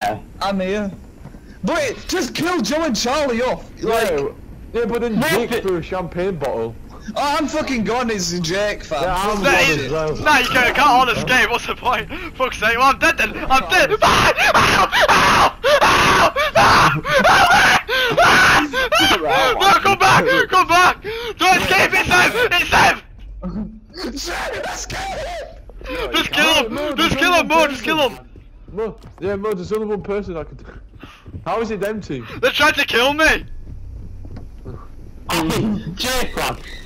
I'm here. But just kill Joe and Charlie off. Like, yeah, but then Jake threw a champagne bottle. Oh, I'm fucking gone, it's Jake, fam. Yeah, I'm gone as well. Nah, you can't all escape, what's the point? Fuck's sake, well, I'm dead then, I'm dead! No, come back! Come back! Don't escape, it's them! It's them! Just kill him! Just kill him, Mo, just kill him! Mo, yeah, Mo, there's only one person I could... How is it them two? They're trying to kill me! Jake, man.